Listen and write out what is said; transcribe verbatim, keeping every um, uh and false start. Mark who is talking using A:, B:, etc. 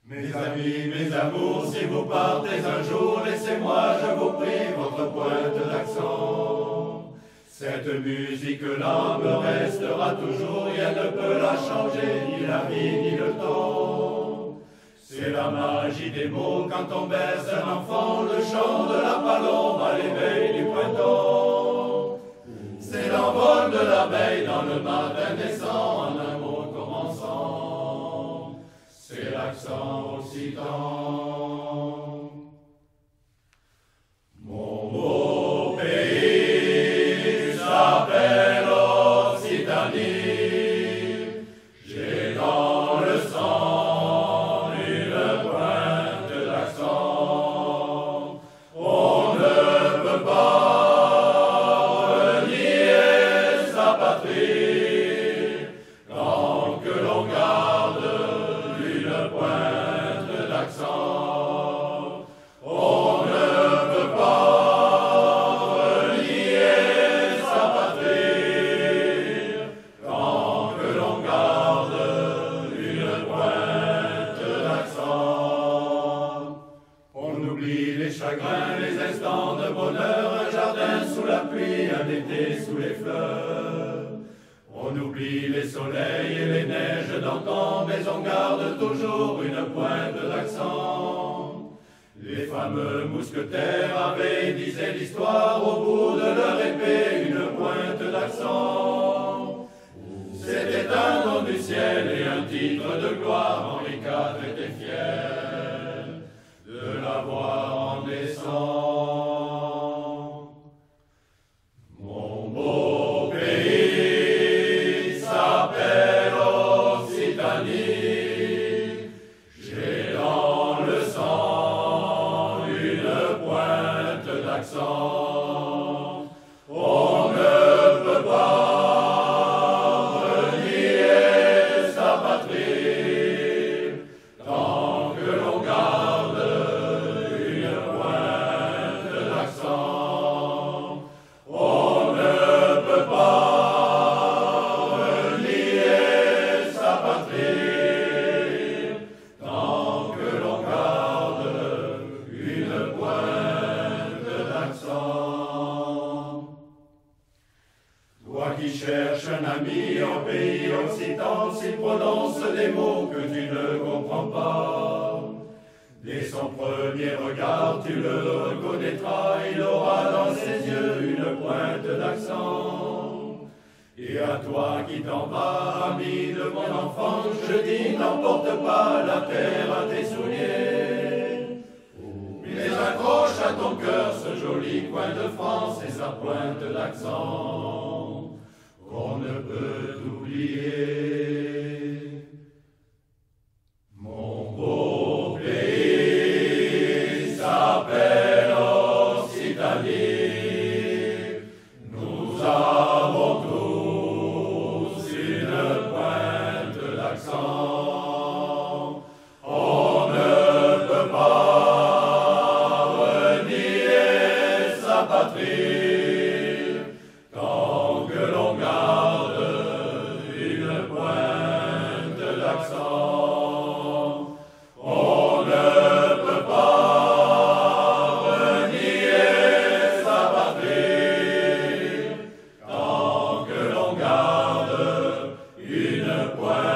A: Mes amis, mes amours, si vous partez un jour, laissez-moi, je vous prie, votre pointe d'accent. Cette musique-là me restera toujours, rien ne peut la changer, ni la vie, ni le temps. C'est la magie des mots quand on baisse un enfant, le chant de la palombe à l'éveil du printemps. C'est l'envol de l'abeille dans le matin naissant, en un mot commençant. C'est l'accent occitan. Mon beau pays s'appelle Occitanie. J'ai dans le sang une pointe d'accent. On ne peut pas renier sa patrie tant que l'on garde une pointe d'accent. On ne peut pas renier sa patrie tant que l'on garde une pointe d'accent. On oublie les chagrins, les instants de bonheur, un jardin sous la pluie, un été sous les fleurs. On oublie les soleils et les neiges d'antan, mais on garde toujours une pointe d'accent. Les fameux mousquetaires avaient, disait l'histoire, au bout de leur épée, une pointe d'accent. C'était un don du ciel et un titre de gloire, Henri quatre était fier de l'avoir en naissant. Mon beau pays s'appelle Occitanie. J'ai dans le sang une pointe d'accent. On ne peut pas renier sa patrie tant que l'on garde une pointe d'accent. On ne peut pas renier sa patrie tant que l'on garde une pointe d'accent. Toi qui cherches un ami au pays occitan, s'il prononce des mots que tu ne comprends pas, dès son premier regard tu le reconnaîtras, il aura dans ses yeux une pointe d'accent. Et à toi qui t'en vas, ami de mon enfant, je dis n'emporte pas la terre à tes souliers, mais accroche à ton cœur ce joli coin de France et sa pointe d'accent qu'on ne peut oublier. Mon beau pays s'appelle Occitanie. Nous avons tous une pointe d'accent. On ne peut pas renier sa patrie tant que l'on garde une pointe d'accent. On ne peut pas renier sa patrie tant que l'on garde une pointe